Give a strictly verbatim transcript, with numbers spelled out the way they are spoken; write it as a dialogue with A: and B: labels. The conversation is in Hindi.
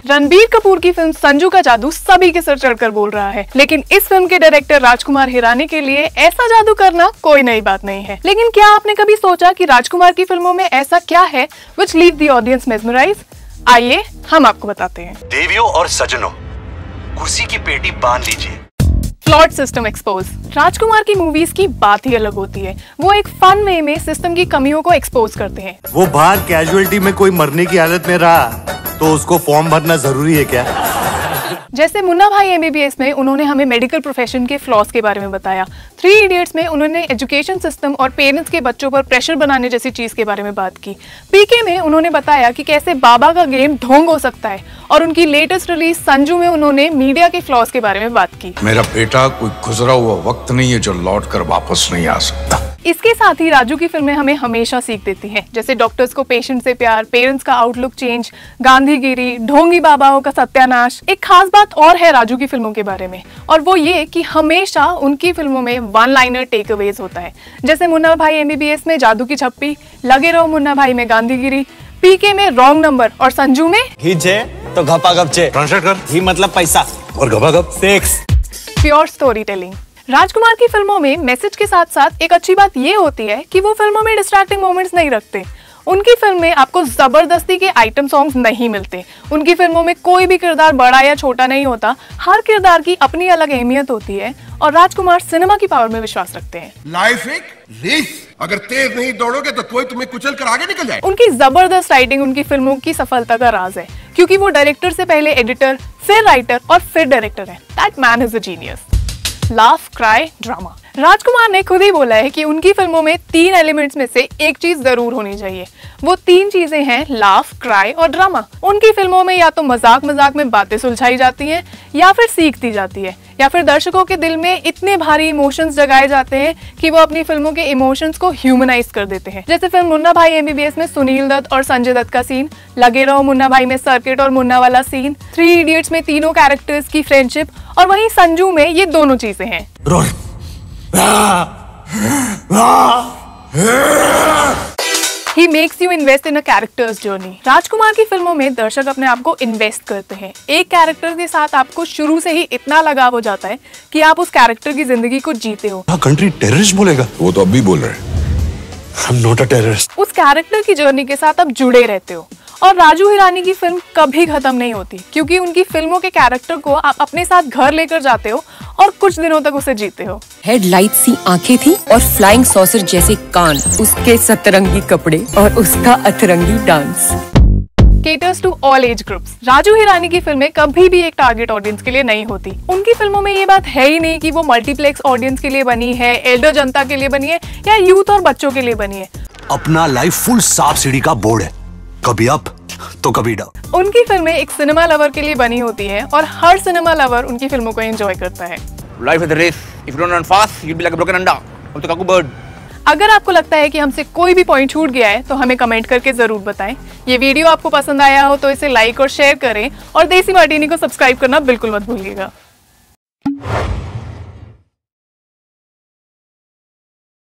A: रणबीर कपूर की फिल्म संजू का जादू सभी के सर चढ़कर बोल रहा है, लेकिन इस फिल्म के डायरेक्टर राजकुमार हिरानी के लिए ऐसा जादू करना कोई नई बात नहीं है। लेकिन क्या आपने कभी सोचा कि राजकुमार की फिल्मों में ऐसा क्या है which leave the audience mesmerized? आइए हम आपको बताते हैं।
B: देवियों और सजनों, कुर्सी की पेटी बांध लीजिए।
A: Flawed system expose. राजकुमार की मूवीज की बात ही अलग होती है। वो एक फन वे में सिस्टम की कमियों को एक्सपोज करते हैं।
C: वो बाहर कैजुअलिटी में कोई मरने की हालत में रहा तो उसको फॉर्म भरना जरूरी है क्या?
A: जैसे मुन्ना भाई एमबीबीएस में उन्होंने हमें मेडिकल प्रोफेशन के फ्लॉज के बारे में बताया। थ्री इडियट्स में उन्होंने एजुकेशन सिस्टम और पेरेंट्स के बच्चों पर प्रेशर बनाने जैसी चीज के बारे में बात की। पीके में उन्होंने बताया कि कैसे बाबा का गेम ढोंग हो सकता है, और उनकी लेटेस्ट रिलीज संजू में उन्होंने मीडिया के फ्लॉज के बारे में बात की।
D: मेरा बेटा कोई गुजरा हुआ वक्त नहीं है जो लौट कर वापस नहीं आ सकता।
A: इसके साथ ही राजू की फिल्में हमें हमेशा सीख देती हैं, जैसे डॉक्टर्स को पेशेंट से प्यार, पेरेंट्स का आउटलुक चेंज, गांधीगिरी, ढोंगी बाबाओं का सत्यानाश। एक खास बात और है राजू की फिल्मों के बारे में, और वो ये कि हमेशा उनकी फिल्मों में वन लाइनर टेक अवेज होता है। जैसे मुन्ना भाई एमबीबीएस में जादू की छप्पी, लगे रहो मुन्ना भाई में गांधीगिरी, पीके में रॉन्ग नंबर, और संजू में
E: घी चे तो घपा गप चे।
C: ट्रांसलेट कर।
E: घी मतलब पैसा
C: और घपा घप
E: sex.
A: Pure story telling. Rajkumar की फिल्मों में मैसेज के साथ साथ एक अच्छी बात ये होती है कि वो फिल्मों में डिस्ट्रैक्टिंग मोमेंट्स नहीं रखते। उनकी फिल्म में आपको जबरदस्ती के आइटम सॉन्ग्स नहीं मिलते। उनकी फिल्मों में कोई भी किरदार बड़ा या छोटा नहीं होता, हर किरदार की अपनी अलग अहमियत होती है, और राजकुमार सिनेमा की पावर में विश्वास रखते हैं।
F: लाइफ एक रेस, अगर तेज नहीं दौड़ोगे तो कोई तुम्हें कुचल कर आगे निकल जाए।
A: उनकी जबरदस्त राइटिंग उनकी फिल्मों की सफलता का राज है, क्योंकि वो डायरेक्टर से पहले एडिटर, फिर राइटर और फिर डायरेक्टर है। That man is a genius. Laugh, cry, drama. Rajkumar ने खुद ही बोला है कि उनकी फिल्मों में तीन एलिमेंट्स में से एक चीज जरूर होनी चाहिए। वो तीन चीजें हैं लाफ, क्राई और ड्रामा। उनकी फिल्मों में या तो मजाक मजाक में बातें सुलझाई जाती हैं, या फिर सीख दी जाती है, या फिर दर्शकों के दिल में इतने भारी इमोशंस जगाए जाते हैं कि वो अपनी फिल्मों के इमोशंस को ह्यूमनाइज कर देते हैं। जैसे फिल्म मुन्ना भाई एमबीबीएस में सुनील दत्त और संजय दत्त का सीन, लगे रहो मुन्ना भाई में सर्किट और मुन्ना वाला सीन, थ्री इडियट्स में तीनों कैरेक्टर्स की फ्रेंडशिप, और वहीं संजू में ये दोनों चीजें हैं। He makes you invest in a character's journey. राजकुमार की फिल्मों में दर्शक अपने आप को इन्वेस्ट करते हैं। एक कैरेक्टर के साथ आपको शुरू से ही इतना लगाव हो जाता है कि आप उस कैरेक्टर की जिंदगी को जीते हो।
C: कंट्री टेररिस्ट बोलेगा?
D: वो तो अभी बोल रहे हैं।
C: I'm not a terrorist.
A: उस कैरेक्टर की जर्नी के साथ आप जुड़े रहते हो। और राजू हिरानी की फिल्म कभी खत्म नहीं होती, क्योंकि उनकी फिल्मों के कैरेक्टर को आप अपने साथ घर लेकर जाते हो और कुछ दिनों तक उसे जीते हो।
G: हेडलाइट सी आंखें थी और फ्लाइंग सॉसर जैसे कान, उसके सतरंगी कपड़े और उसका अतरंगी dance.
A: Caters to all age groups. Raju Hirani की फिल्में कभी भी एक टारगेट ऑडियंस के लिए नहीं होती। उनकी फिल्मों में ये बात है ही नहीं कि वो मल्टीप्लेक्स ऑडियंस के लिए बनी है, एल्डर जनता के लिए बनी है, या यूथ और बच्चों के लिए बनी है।
B: अपना लाइफ फुल सांप सीढ़ी का बोर्ड है, कभी अप तो कभी डाउन।
A: उनकी फिल्में एक सिनेमा लवर के लिए बनी होती है, और हर सिनेमा लवर उनकी फिल्मों को एंजॉय करता है।
E: Life is a race. If you don't run fast, you'll be like a broken अंडा। अब तो काकू बर्ड।
A: अगर आपको लगता है कि हमसे कोई भी पॉइंट छूट गया है तो हमें कमेंट करके जरूर बताएं। ये वीडियो आपको पसंद आया हो तो इसे लाइक और शेयर करें, और देसी मार्टिनी को सब्सक्राइब करना बिल्कुल मत भूलिएगा।